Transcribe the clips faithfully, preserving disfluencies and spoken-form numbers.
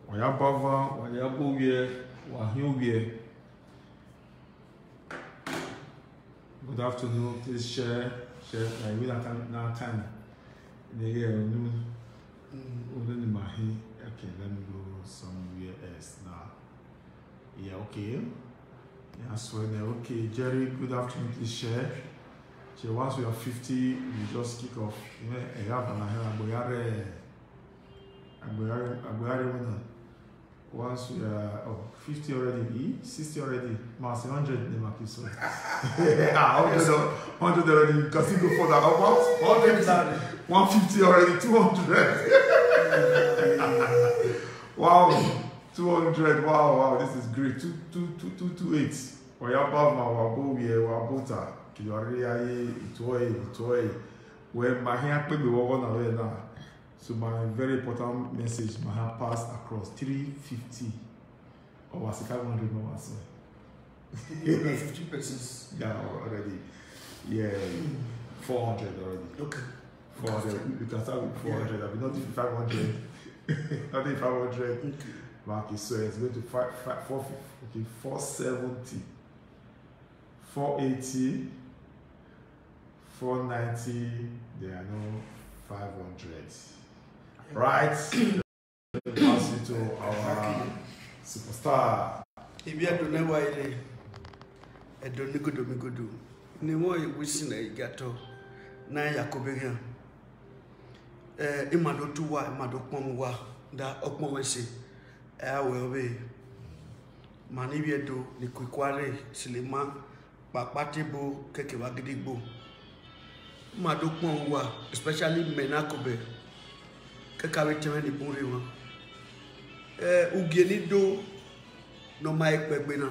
Wayabava, Wayabowie, Wahyowie. Good afternoon. Please share, share. I will not have now time. The year, no, only Mahi. Okay, let me go somewhere else now. Yeah, okay. Yeah, so okay, Jerry. Good afternoon. Please share. So once we are fifty, we just kick off. Yeah, I have an Agoyare. Agoyare, Agoyare winner. Once we are oh, fifty already, sixty already, mass one hundred in the market. So, yeah, one hundred already, you can still go further. one fifty, one fifty already, two hundred. Wow, two hundred, wow, wow, this is great. two, two, two, two, two, eight. Oyabama, Wabowie, Wabota, Kiloria, Itoy, Itoy. Where my hand could be one away now. So my very important message, my hand passed across three fifty. Or was it five hundred no answer? fifty persons. Yeah, already. Yeah, four hundred already. Okay. four hundred. You can start with four hundred. Yeah. I mean, not even five hundred. Not even five hundred. Okay. Okay, so it's going to five, five, four, okay, four seventy, four eighty, four ninety. There are no five hundred. Right? Pass it to our superstar. If you don't know why they I don't know good or good. No more you wishing a gato. Na Yakobian. Eh, Imado Tua, Mado Pomwa, that Okmowesi. I will be Manibiedo, the Quiquare, Silima, Bakpatibo, Kekewagidibo. Mado Pomwa, especially Menakobe. Kakariteme ni Buriwa. Eh, Ugenido no Mike Begbina.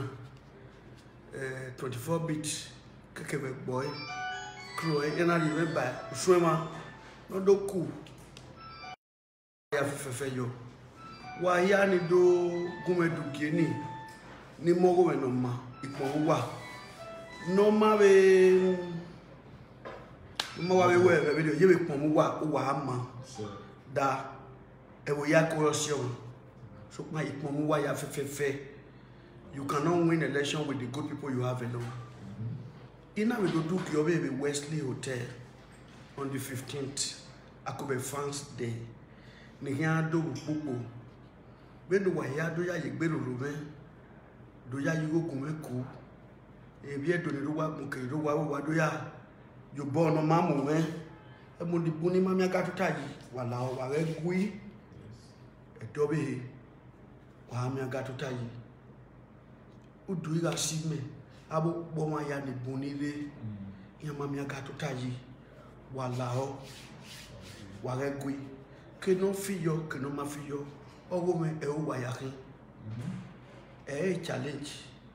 Eh, twenty-four bit Kakebe boy. Crew, and I remember swimmer no doku. Ya fefeyo. Wa ya ni do gumedu geni ni mogo we no ma ipo wa. No ma we mo wa we we video ye we pon wa wa ama. Da e wo ya corruption so ma ipon wa ya fefefe. You cannot win election with the good people you have alone. Ina we do do Kyobe Wesley Hotel on the fifteenth. Akobe Fans Day. Ni ya do bubu. Be do wa ya do ya yegbero robe. Do ya yigo kumeku. E bi e do ni do wa mu ke do wa wa do ya yo bo no mamu me. E mo di buni ma mi aka tutaji wala o wa re gui. E do be wa mi aka tutaji. Udu iga sime. Abo boma ya ni bunile ya mami aga tutaji wala o ware gui ke no fiyo ke no ma fiyo owo me e o wa ya kin eh challenge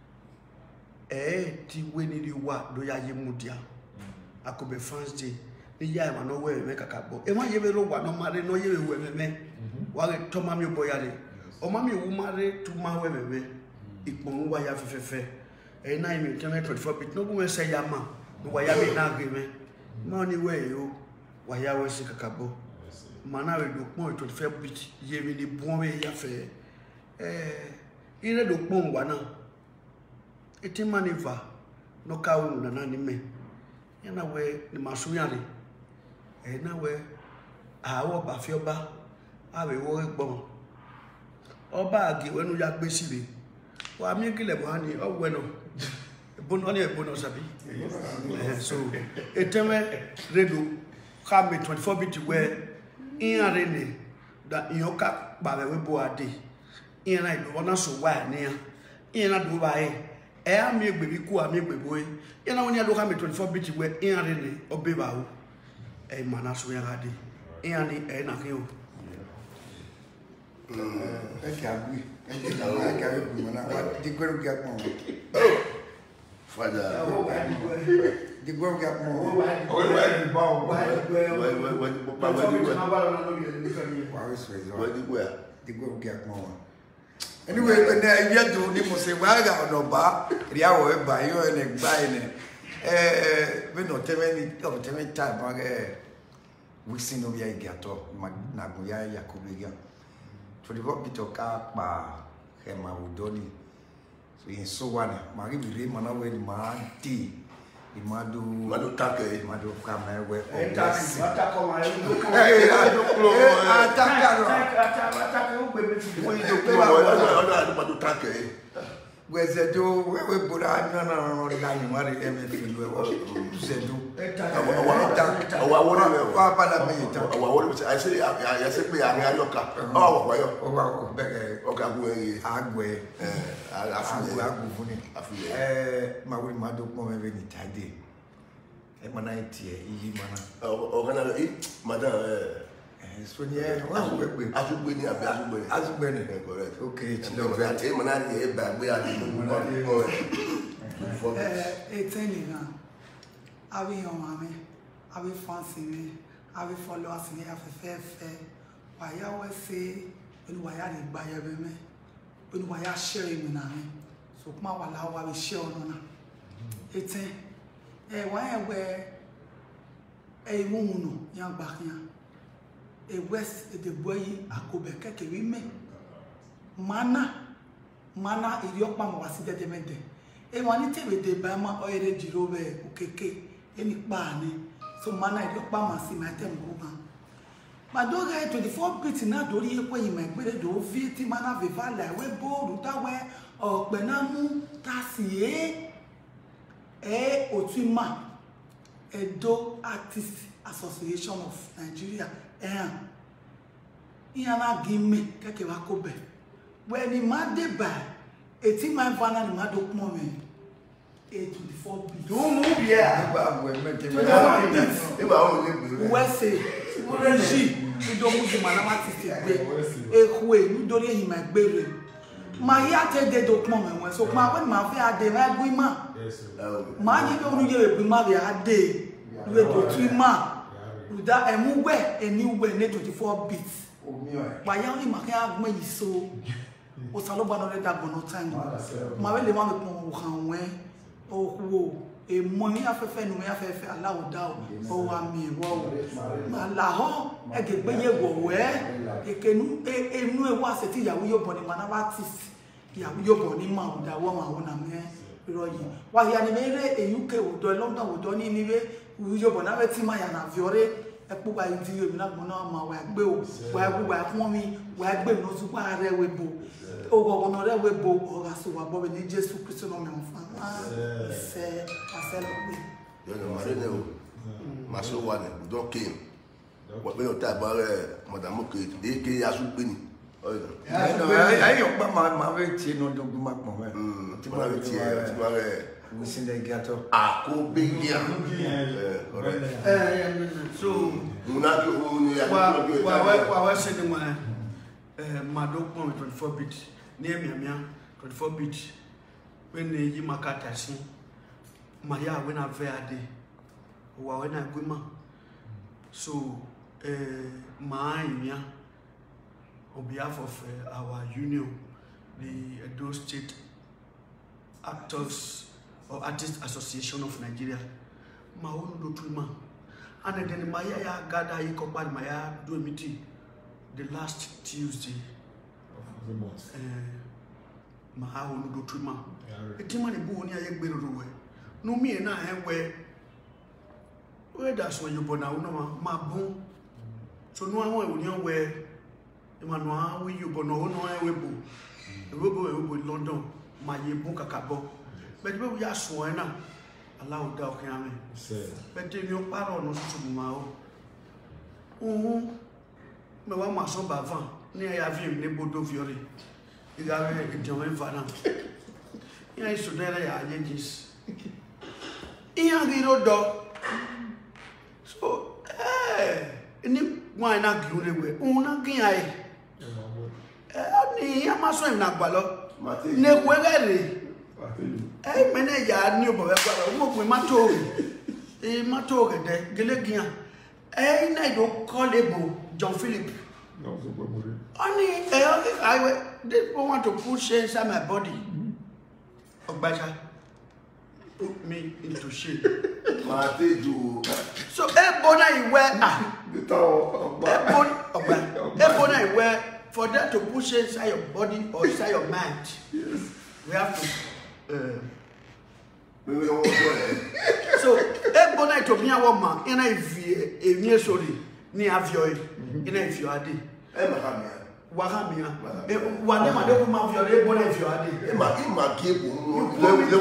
eh ti we ni ri wa do ya ye mudia Akobe Fans Day ni ya ma no we me kakabo e ma ye be lo wa no mare no ye we me me wa re to ma mi boyale o ma mi wu mare tu ma we me me ipon wa ya fefefe. E na imi twenty-four bit no go say yama no wa ya be na agreement money way yo wa ya we se kakabo mana we do pon twenty-five bit ye bi ni bon we ya fe eh ire do pon wa na eti maniva no ka wu na na ni me ya na we ni masuyare e na we awo ba fi oba awe wo gbon oba agi we nu ya gbe sibe wa mi kile bo hani o we no bon on est bon sabi so eteme redo kame twenty-four bit we in arene da yoka ba we bo ade in na do na so wa ni in na do ba e e ami egbe bi ku ami egbe boy in na woni ado kame twenty-four bit we in arene obe ba wo e mana so ya ade in ani e na ke o eh e ka bi e ke na ma ka bi mo na wa di goro ga mo Father, the girl got more. Oh, where the ball? where, where, where, where, where, where, the girl got more. Anyway, when I get to him, say, well, I got no bar, the hour by you and buying it. Eh, we don't tell any of the time, we see no Yato, Nagoya Yakubiga. twenty-four bit oka pa hema udoni so in so one mari bire mana we ni ma di di madu madu take madu kama we e ta si ata ko ma e do ko eh ado klo ata karo ata ata ko gbe mi ti we do ko odo madu take weze do we we bura na na na na ni mari e me fi we wo zedu awa wona me wa bala me ta awa wona I say I say pe ari ayoka awa wa yo o wa ko be o ka gu e agwe eh afu agu funi afu eh ma we ma do po me be ni tade e mana tie yi mana o kana e madam eh so ni e wa we pe asugbe ni abi asugbe ni asugbe ni correct okay ti chilo do e mana ni e ba gbe ati mo eh eteni na awi yon mame awi fancy me awi followers me afefe wa ya we se enu wa ya le gba ye be me enu wa ya share mi na me so kuma wa la wa we share ono na eten eh wa e we e mu mu no yan gba kan e west de boyi akobe keke wi me mana mana iri opa mo wasi dede mede e won ni tebe de ba ma oyere jiro be okeke eni pa ni so mana iri opa ma si ma tem go ma ma do ga twenty-four bit na dori epo yin ma gbere do vi ti mana ve vale we bo ru ta we ope na mu ta si e e otima Edo Artists Association of Nigeria eh iyana gimme keke wa ko be when ni ma de ba eti ma vana ni ma do pon me e twenty-four bit do mu bia agba we me te me e ba o le gbe we say ji do mu di mana ma ti gbe e ku e ni dori eyin ma gbere ma ya te de do pon me won so ma when ma fe ade ma gwi ma ma ni do ru ye gwi ma be ade we do twi ma uda emu we eni we ne twenty-four bits wa ya ni ma ka agma yi so o salo ba no le da bono time ma we le ma me pon wo kan we o wo e mo ni afefe nu me afefe alawo da o wa mi wo ma la ho e ge gbe ye wo we e kenu e enu e wa se ti yawo yo bo ni mana artist yawo yo bo ni ma o da wo ma wo na me ro yi wa ya ni me re e U K o do London o do ni ni we yo bo na we ti ma ya na viore epo ba idi yo mi na gbon na ma wa gbe o wa gbe wa fun mi wa gbe no su pa re we bo o go go no re we bo o ga so wa bo ni Jesus Christ no me fa se aselo bi yo no mare ne o ma so wa ne do ke wa be no ta ba re madam ke de ke asugbe ni o no ai yo pa ma ma we ti no do ma pon me ti ma we ti e ti ma re we sin de gato akobelia eh correct eh so una ke o ni ya wa wa wa wa se ni ma eh ma do pon twenty-four bit ni emia mia twenty-four bit when yi makata si ma ya we na ve ade wa we na gwima so eh ma anya on behalf of uh, our union the Edo State Actors or Artists Association of Nigeria ma wonu do twima and then ma ya ya gather yi ko pa ma ya do meeting the last Tuesday of the month. eh ma ha wonu do twima etima ne bu oni aye gbere ro we no mi na he we we da so yobo na wonu ma ma bu so no awon oni we e ma no a we yobo no no e we bu e we bu e we bu London ma ye bu kakabo but we ya so na allow da o kan me Say. but mi o paro no so ma o ohun me wa ma so ba van ni ya vi ni bodo fiore iga re ijo en fana ya iso dere ya agencies iya giro do so eh ni wa na gure we una gin ai eh ni ya ma so na gba lo ne we gere eh mene ya ni obo we gba mo pe ma to e ma to gede gele gian eh ina do callable John Philip No, so what would it? only eh I they want to push inside my body Ogbaja put me into shade ma te ju so e bona iwe ah The tower of e bon ogba e bona iwe for them to push inside your body or inside your mind, yes. we have to. Uh, so, every night to be a woman, and if you near sorry, near avio, and if you are there. Wahamia, one of the woman of your labor if you are there. My give you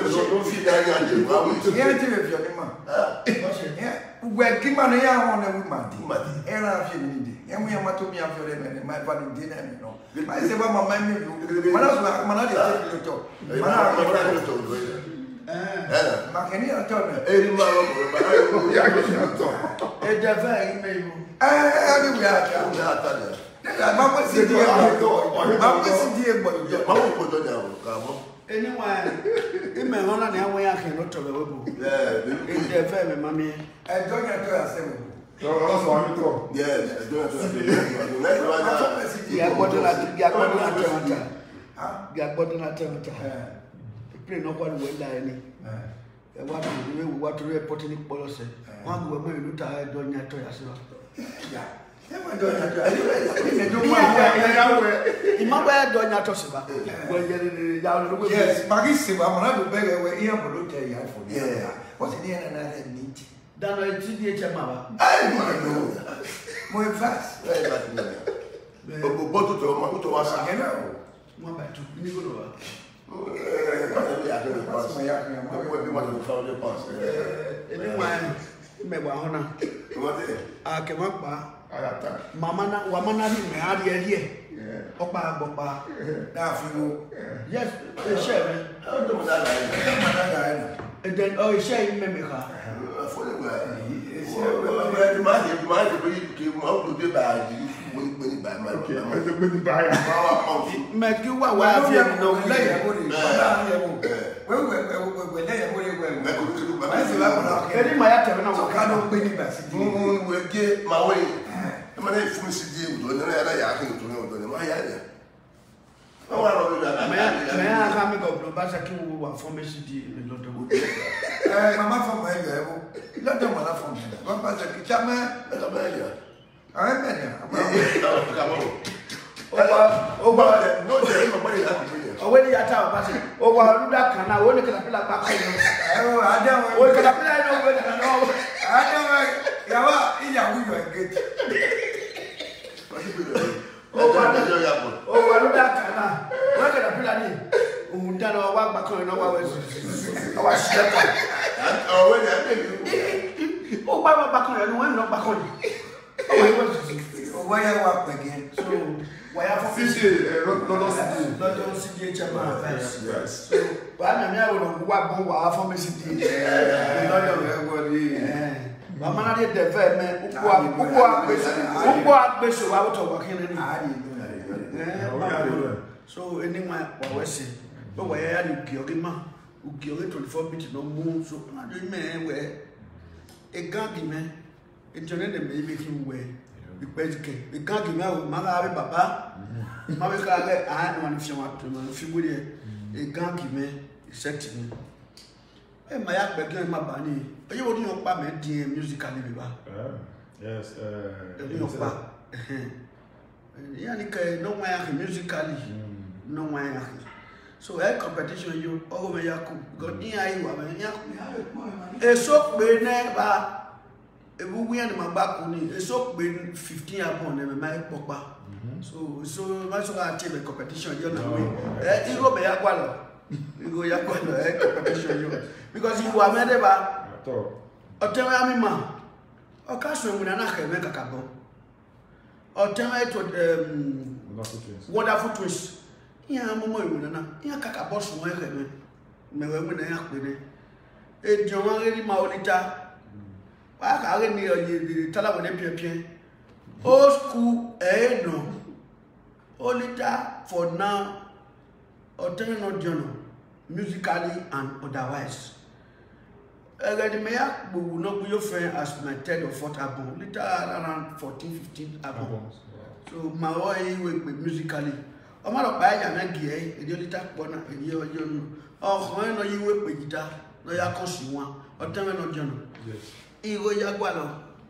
where Kimania on a woman, and I feel needy, and we are to be after them and my value dinner. I say, well, my mind, when I was like, Manadi, Macania told me, Eddie Marrow, Eddie Vay, I Mama said, anyway, in my honor, now we are cannot tell the web. Yeah, in the family, mammy. I don't have to ask them. Yes, I don't have to. Yeah, what did I get? What did I tell? Get what did I tell? Play no one will die. What do you what to report in policy? One woman who tired don't have to ask. Yeah. Imagine doing that to Siba. Yes, Magisiba, I'm not a beggar where you have to tell you for yeah. What's in the end another meat? Then I did the Chamava. I know. More fast. Very bad. But to Makuto was a hello. One by two. Nicola. Anyway, Mewahona. I came up. Mama na wamana ni me ade ade opa bopa na afiwo yes e share me o do da la and then oh e share me me ka for the way e share me ma ma ma be ki ma do de ba ji mo ni pe ba ma okay ma do pe ba ya ma wa pon me ki wa wa fi mi no le ya mo ni ba ya mo we we we we le ya mo ni we me ko ki ba ma se ba ko na ke ni ma ya te na wo ka no pe ni ba si mo we ge ma we I'm going to finish the deal. I'm going to have to do it. I'm going to have to go back to one formation deal. Mamma from my level. Let them have from me. One by the kitchen, and a million. I am many. Oh, but no, there is nobody that when you are talking, oh, well, that can I only can apply back. Oh, I don't know. I don't know. I don't know. Yeah, we were good. Oh, what that can work at a plan? Who done our work back on our our step. Oh, Baba back on, and one not back on. Oh, why I work again? So, why have official not C D H M first? Yes. So, but I'm never work on for Mississippi. Mama did the very man who are bishop out of working. So, anyway, what was it? But where are you, Giogima? Who killed it twenty-four bits no moon, so I do man where a gangy man, it turned them may make him wear. The pedicate, the gangy man with Mother Papa, Mamma, I had one if you want to know if you would a gangy man, said to me. And my act began my bunny. Are you holding your payment musically? Yes, uh, Yannick, no way musically, no way. So, a competition, you over Yaku, got near you. A soap may never a woman my back on it. A soap been fifteen upon them, my papa. So, so much of our team competition, you know, you go by Aqualo. You go Yakuano competition, because you are made about or tell me, ma, or Castro with an acre make a couple. Or tell me to wonderful twist. Yeah, I'm a woman. Yeah, Cacabos, my heaven. Me when I have been a John Maulita. I can't near the Talawan. Old school, eh, no. Olita for now, or tell no journal, musically and otherwise. I got the mayor, but will not be your friend as my third or fourth album. Later around fourteen, fifteen albums. So my way with musically. I'm not a buyer, and gay, and you little corner, and you know. Oh, when are you with guitar? No, you are costing one, or tell me no journal. Yes. Ego Yagualo.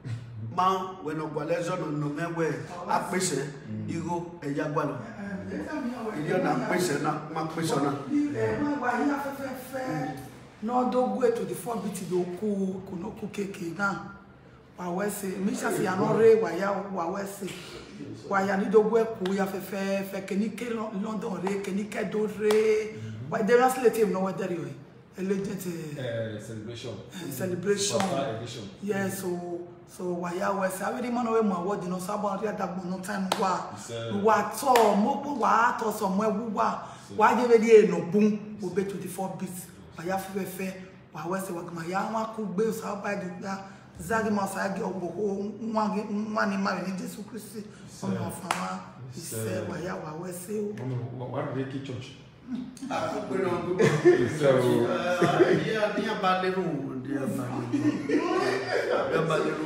ma we no gwa lezo no no mewe apese igo eja gwa lo iyo na pese na ma pese na eh ma gwa ya fe fe fe no do go to the four bit do ku ku no ku keke na wa we se mi sha si ano re wa ya wa we se wa ya ni do go ku ya fe fe fe ke ni ke London re ke ni ke do re wa de translate no wa there yo elegant uh, celebration celebration edition. Yes, so so why ya we say we man we mo award no sabo ri adagbo no time wa wa to mo po wa to so mo ewu wa wa je be di enobun obe twenty-four bits wa ya fe fe wa we say wa ma ya wa ku gbe so ba di da zagi ma sa gi ogbo nwa gi nwa ni ma ni Jesus Christ o mo fa wa ise wa ya wa we say o wa re ki church ah ko no go so dia dia baleru dia baleru dia baleru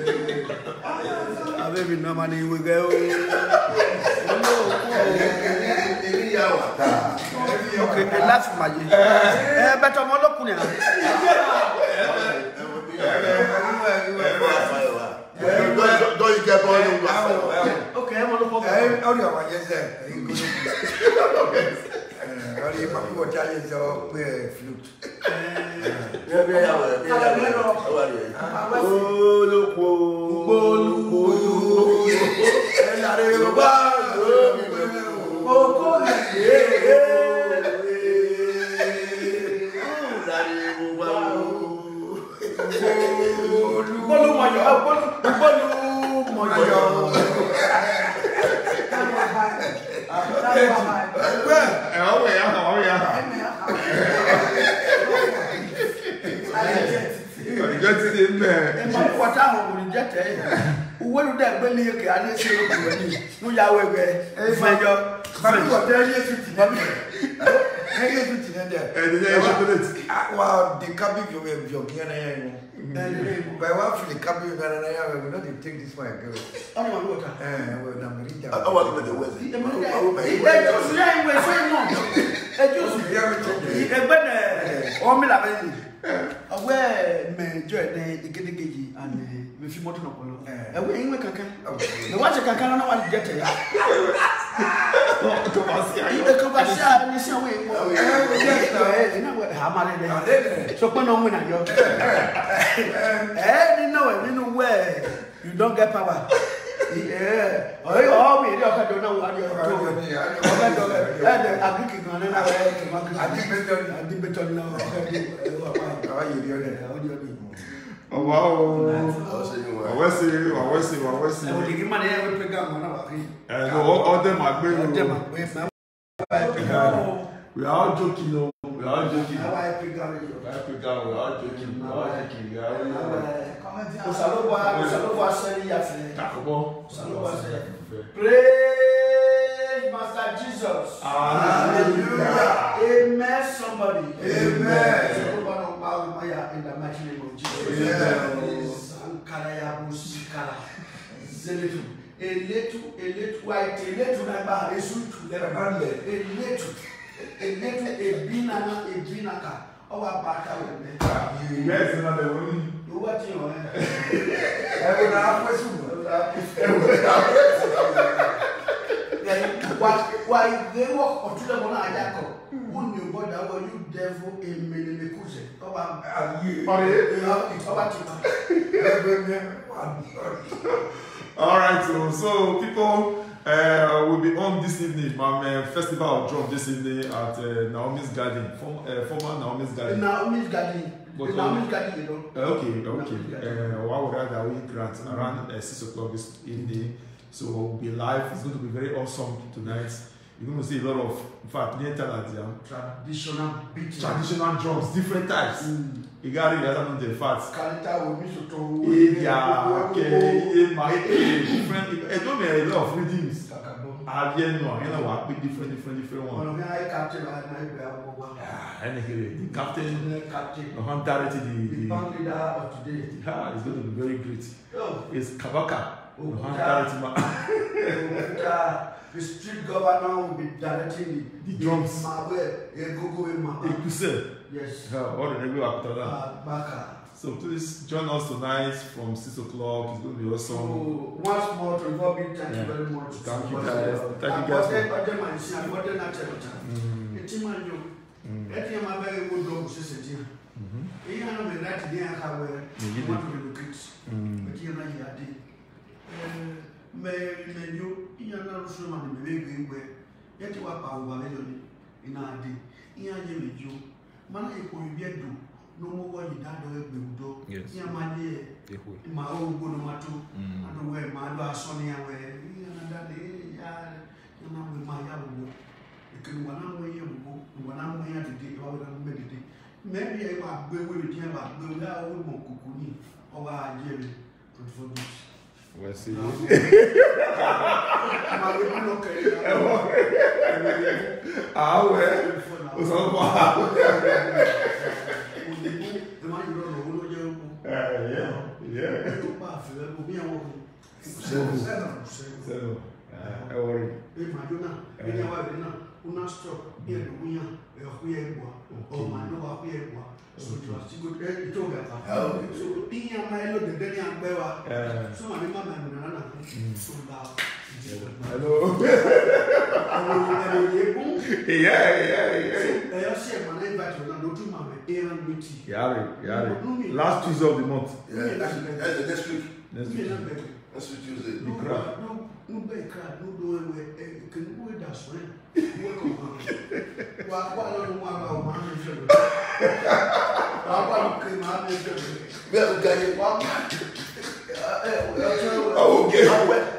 ave bi no mani we go no Ele ya wata. okay the last maji eh beto mo lokun ya Don't you get all the okay mo lokun Eh, audio wa yese. Ari pa ko chaje so pe flute. Yeah, yeah, yeah. Oh, look, oh, look, oh. Eh, la re ba. o ko bolu mo yo bolu bolu mo yo eh o ya o ya get it in there e mo kwata ho ri jete uwe lu de gbe le ke ani se o ku ni mu ya we we fejo Ba ko te Yesu ti na bi. Eh, Yesu ti na de. eh the chocolate Wow, the cabin you were joking na ya. By one for the cabin na na ya, we not dey take this one again. oni mo lu ta Eh, we na me read. I want to the West. e ju ya iwe so mo e ju egbe ne o mi la be ni awe me jo ne igedegeji and me fi moto no polo e we inwe kankan me wa che kankan na wa jete ya to pass ya e ko ba sha ni se we mo e na we ha ma le so pe no mu na yo eh ni no we ni no we you don't get power eh oh oh me ri o ka do na wa ri o to o ka do eh de agriki gan na we ke ma Adi beton. adi beton na o ka di wa pa Awa yiri o de. o di o di oh wow I was saying, I was saying I was saying I was e o di saying ki ma ne we pe ga mo na wa ri eh no all them agbe o de ma o we fa pa we are all joking no we are all joking na wa pe ga ri we are joking we are all joking we are all joking we are all o salo wa o salo wa se ya fe takobo salo wa se praise Master Jesus hallelujah amen somebody Amen. so ba no pa we maya in the mighty name of Jesus Amen. sankara ya busikara zeletu eletu eletu wa eletu na ba esu tu le ba le eletu eletu ebina na ebina ka o wa ba ka we me yes na the one you what you eh Eh, we na apesu. why why they walk or to the one I go who knew what that was you devil in Melimekuse come on all right so so people uh, will be on this evening my uh, festival of drum this evening at uh, Naomi's Garden form, uh, former Naomi's Garden Naomi's Garden Naomi's Garden you know uh, okay okay uh, while we're at the week grant around uh, six o'clock this evening so we'll be live. It's going to be very awesome tonight. You're going to see a lot of, in fact, near talent, yeah. traditional beating Traditional drums, different types. Mm. You got it, that's not the facts. Kalita will be so to Yeah, okay, my different. I don't know a lot of rhythms. I didn't know. You know what? Different, different, different ones. Ah, and the captain, Captain, the hunter, the the the. band leader of today. Yeah, it's going to be very great. Oh, It's Kabaka. Oh, The yeah. hunter, the street governor will be directing The drums. Mawe, Egogo, Mama. Ekuse. Yes. Yeah, all the regular after that. Uh, Baka. So please join us tonight from six o'clock. It's going to be awesome. So once more, twenty-four bit, thank Yeah. you very much. Thank you guys. Thank you I guys. got them, I got them, I see, I got them, I tell you. Mm. It's in my new. Mm. That year, my very good dog was just a dear. Mhm. You know, I'm right today, I have a Mhm. want to relocate. Mm. But you know, I did. May you, you know, so much, maybe where yet you are power in our day. You are you. Man, I could be a do. No more what you done do. Yes. Yeah, my dear. Yehu. My own good matter. Mm. I don't wear my last Sonia where you know that day. You know, with my young. You can one hour you go, one hour you have to take all the meditate. Maybe I might go with you, but go down with more cookie or I Jerry for this. We'll see. Ah ouais. Au revoir. Yeah, yeah. So, uh, I worry. Una stop here the winner a queer or my no queer one. So you are still good at the toga. So in your mind, the Denny and Bella. So I remember so loud. Hello. Yeah, yeah, yeah. I say my name back to the Mamma, Aaron Witty. Yeah, yeah. Last Tuesday of the month. Yeah, that's that's the next week. Next Me week. and baby. Next week Tuesday. No, no, no, big crowd, no doing where can go with that swing. Welcome, why, why don't you want our man in February? I want to come out in February. We have to get it. Oh, okay.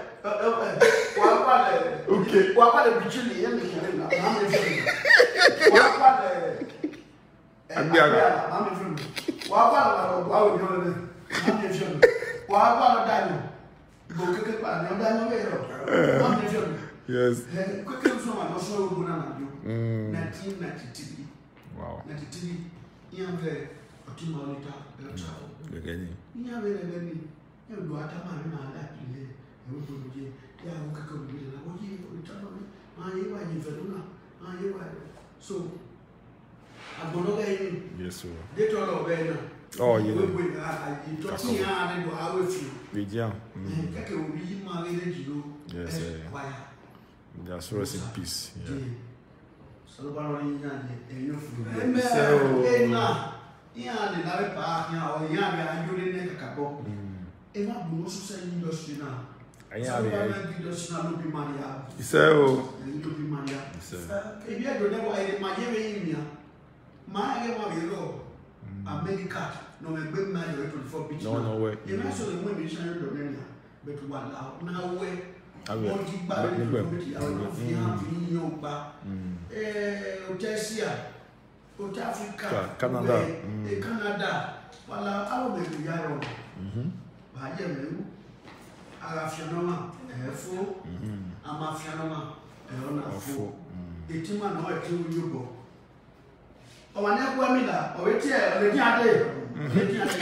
Okay. Why, why the Chile? I'm in February. Why, why the I'm in February. Why, why, why would you know that? I'm in February. Why, why, Daniel? Go kick it back. I'm Daniel. I'm in February. Yes. Quickly, someone also going on nineteen ninety-three. Wow. ninety-three. You have a Timalita, a child. You're getting. You have a lady. You do a man in our lap. You would be there. You could be there. What you return on me? I hear you, Verona. I hear so. I'm going to get in. Yes, sir. They told over there. Oh, yeah. You talk me out and go out with you. Vidian. And Kaka will be married, you. Yes, sir. That's rest in peace. Yeah. So, what are you doing? So, yeah, the Larry Park, or Yaga, you didn't make a couple. And I'm also saying industry now. I have industry now, look be money out. So, And to be money out. so, If you don't know why my area, my area, I make a cut. No, a big man, you're twenty-four beach. no, no way. You know, so the women shine on but one out now way. I will. Wọ́n ti gbà lórí community àwọn èèyàn fi hàn fi yíyan gba ọjà Asia ọjà Africa Canada ẹ Canada wàlá àwọn ọmọ èdè yàrá ọ bàjẹ́ mẹ́wù ara fianọ́mà ẹ̀ fún àmà fianọ́mà ẹ̀ ọ̀nà fún ètí mà náà ẹ̀ tí ó yóò bọ̀ ọ̀wà ní ẹ̀kọ́ mi là ọ̀wé tí ẹ̀ ọ̀lẹ́dí adé ọ̀lẹ́dí adé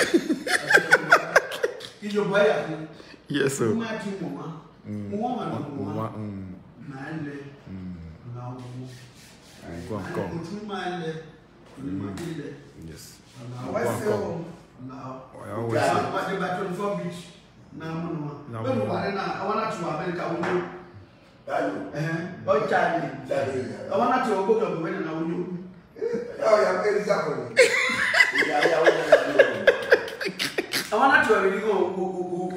ìjọba ẹ̀yà fún yes, sir. má ti mọ̀ wá. Woman, Mm. man, now Go on, go on. Yes. What's your now? I always say. But the battle for beach. Now, no, no. I want to America. Eh? Oh, Charlie. I want to go to the wedding now. You. Oh, yeah, exactly. I want to really go.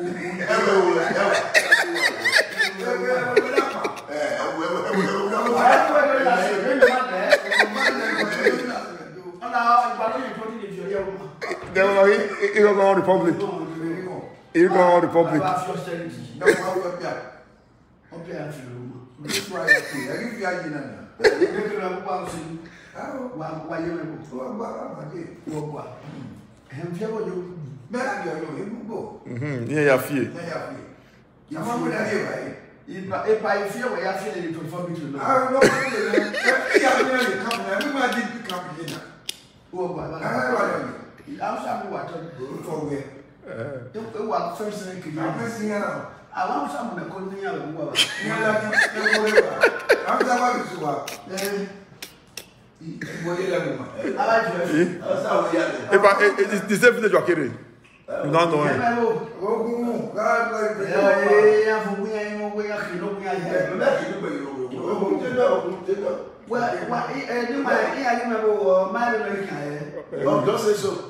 You go on Republic. You go on Republic. Mm-hmm. Yeah, yeah, fear. If I feel where I feel it to form it, I don't know. Everybody did pick up here. oh, but I'm sorry, what For where? you want first thing you I'm messing around. I want someone to call me out. I'm the one who's what? If I, it, it's the same village you are carrying. You don't know him. Don't say so.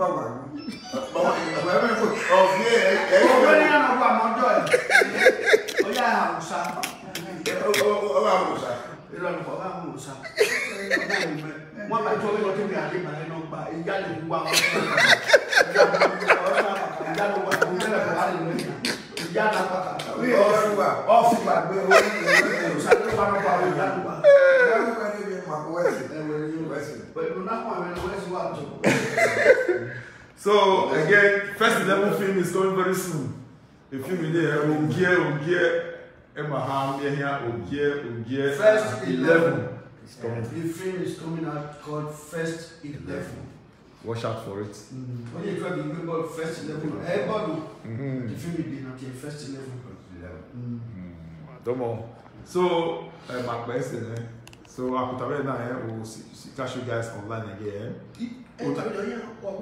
Wọ́n bá tó lọ tẹ́lẹ̀ àdé màá lọ gba ìyá lè wá wọn. Ìyá ló wá fún tẹ́lẹ̀ fún àlè lóyún. Ìyá náà pàtà. Ọ̀fù gbàgbé owó ìlú sáré wà lọ́pàá àwọn ìyá ló wà. Pẹ̀lú náà àwọn ẹ̀rọ wẹ́sì wà tó. So again, first eleven film is coming very soon. The film is there. Ogie, Ogie, Emma Ham, here, Ogie, Ogie. First eleven. It's coming. The film is coming out called First eleven. Watch out for it. When you try to remember First eleven, everybody, the film will be not yet First eleven. Don't know. So, uh, my question, eh? So, I put away now, eh? We'll see, see, catch you guys online again. Okay.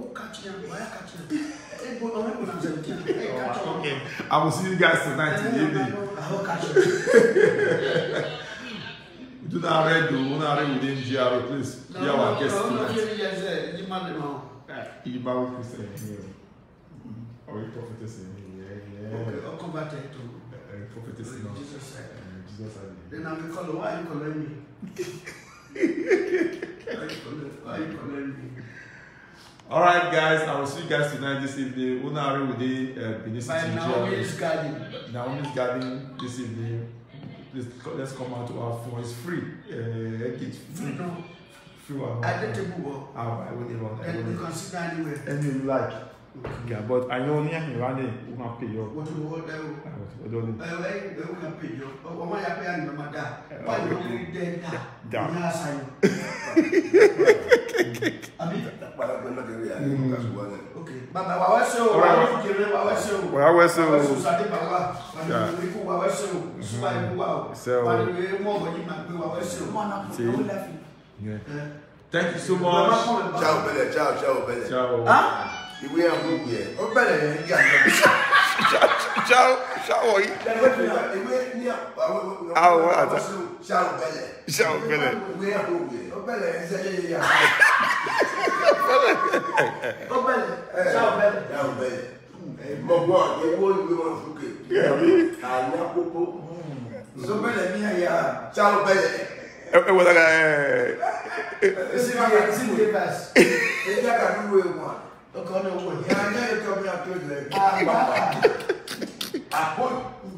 I will see you guys tonight in the evening. Do not read, do not read within G R O, please. Be our guest tonight. Ibawo Christian here. Or you prophetess in here. Okay, I'll convert it to prophetess in Jesus said. Jesus said. Then I'm calling, why are you calling me? Why are you calling me? Alright, guys, I will see you guys tonight this evening. Unari with the Benin City. By Naomi's Garden. Naomi's Garden this evening. Let's, let's come out to our phone. It's free. Uh, it's free. No. Free one. I did the book. I will never. And you can sit down anywhere. Any you like. Yeah, but I know near me running. We can pay you. What do you want there? I don't know. I will pay you. Oh, my happy and my dad. Why you don't dead? Down. Yes, I know. Okay. Baba, wa wese o. Wa kire wa wese o. Wa wese o. Wa wese sade baba. Wa ni ku wa wese o. Suba ibu wa o. Wa ni we mo mo ni ma pe wa wese o. Yeah. Thank you so much. Ciao, belle, ciao, ciao, belle. Ciao. Huh? Ìwé àbúrò yẹ. Ó bẹ̀rẹ̀ yẹn ní àná. Ciao. Ciao. Ìwé ní àwọn Àwọn àtà. Ciao, belle. Ciao, belle. Ìwé àbúrò yẹ. Ó bẹ̀rẹ̀ yẹn sẹ́yìn yẹn. Ó bẹ̀rẹ̀. Ciao, belle. Ciao, belle. Mo gbọ́ ìwé ìwé wọn sókè. Àná pópó. Ó bẹ̀rẹ̀ ní àyà. Ciao, belle. Ẹ wọ́n lára ẹ̀. Esi ma ka ti de bas. Ẹja kà ní wo ewu à. O ko na wo. Ìyá ajá yìí kọ́ mi àtó ìlẹ̀. Ah, ba. Àpò.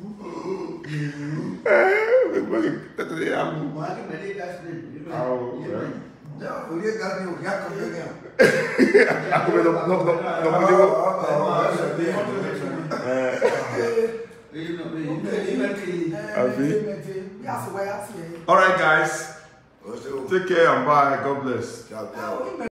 Tẹ́tẹ́ yà mú. Mo ake mele gas ne. Awo. Orí ẹ̀ka ni òkè àkọ́kọ́ yẹn. Akọ̀bẹ̀ lọ lọ lọ lọ mú ní wọ́n. All right, guys. Take care and bye. God bless. Ciao, ciao.